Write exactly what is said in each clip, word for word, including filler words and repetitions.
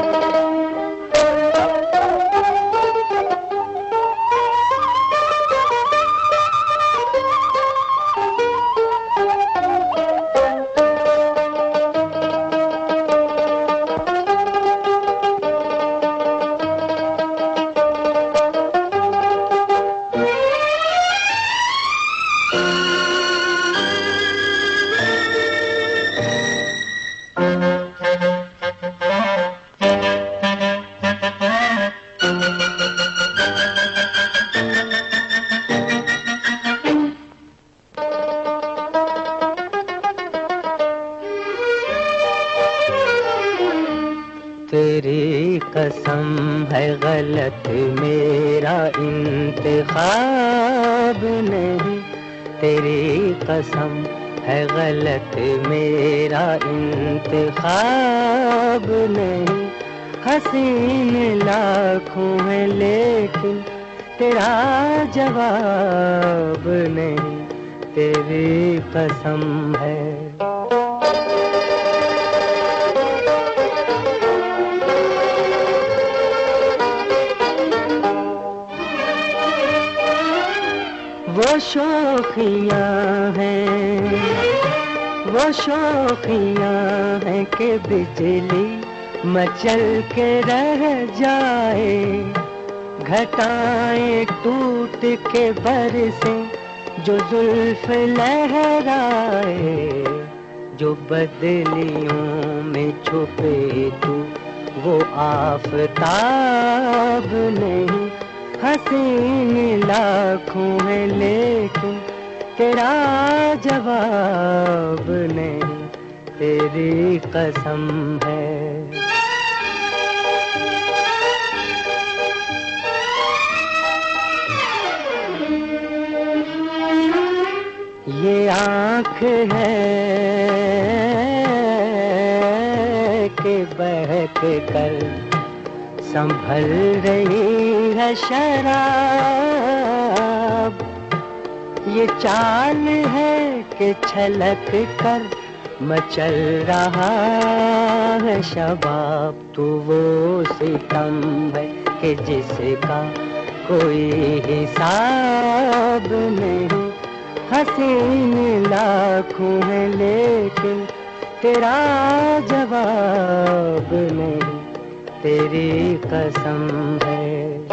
तेरी कसम है गलत मेरा इंतखाब नहीं, तेरी कसम है गलत मेरा इंतखाब नहीं। हसीन लाखों है लेकिन तेरा जवाब नहीं, तेरी कसम है। वो शौखियाँ हैं, वो शौखियाँ हैं कि बिजली मचल के रह जाए, घटाएं टूट के बरसे जो जुल्फ लहराए। जो बदलियों में छुपे तू वो आफताब नहीं, हसीन लाखों है लेकिन तेरा जवाब नहीं, तेरी कसम है। ये आँख है कि बहक कर संभल रही है शराब, ये चाल है कि छलक कर मचल रहा है शबाब। तू वो सितम है कि जिसका कोई हिसाब नहीं, हसीन लाखों है लेकिन तेरा जवाब नहीं, तेरी कसम है।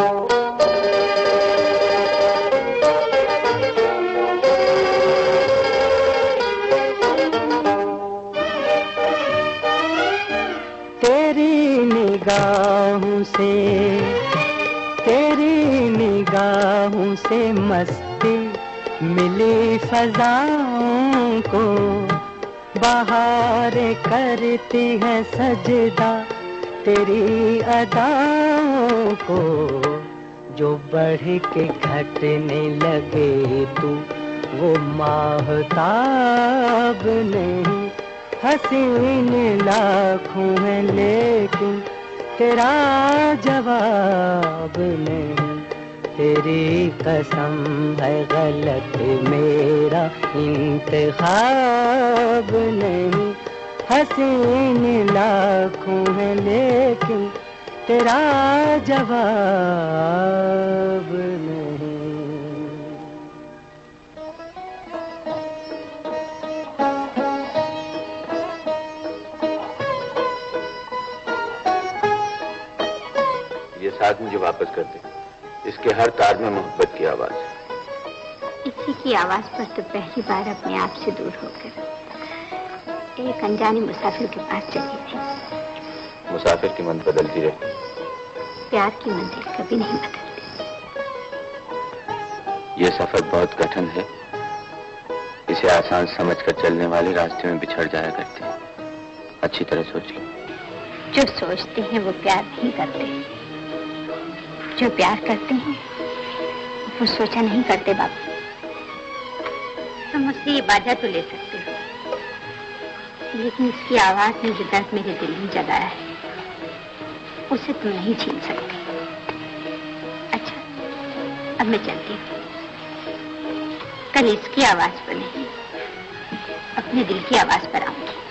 तेरी निगाहों से, तेरी निगाहों से मस्ती मिली फज़ाओं को, बहारें करती है सजदा तेरी अदाओं को। जो बढ़ के घटने लगे तू वो माहताब नहीं, हसीन लाखों है लेकिन तेरा जवाब नहीं, तेरी कसम है गलत मेरा इंतखाब नहीं। हसीन लाखों है लेकिन तेरा जवाब नहीं। ये साथ मुझे वापस कर दे, इसके हर तार में मोहब्बत की आवाज है। इसी की आवाज पर तो पहली बार अपने आप से दूर होकर एक अनजाने मुसाफिर के पास चली थी। मुसाफिर की मंजिल बदलती रहती, प्यार की मंजिल कभी नहीं बदलती। ये सफर बहुत कठिन है, इसे आसान समझकर चलने वाले रास्ते में बिछड़ जाया करते हैं। अच्छी तरह सोचिए। जो सोचते हैं वो प्यार नहीं करते, जो प्यार करते हैं वो सोचा नहीं करते। बाबू तुम मुझसे ये बाजा तो ले सकते हो, लेकिन इसकी आवाज ने जो दर्द मेरे दिल में जगाया है उसे तुम नहीं छीन सकते। अच्छा अब मैं चलती हूँ, कल इसकी आवाज पर नहीं अपने दिल की आवाज पर आऊंगी।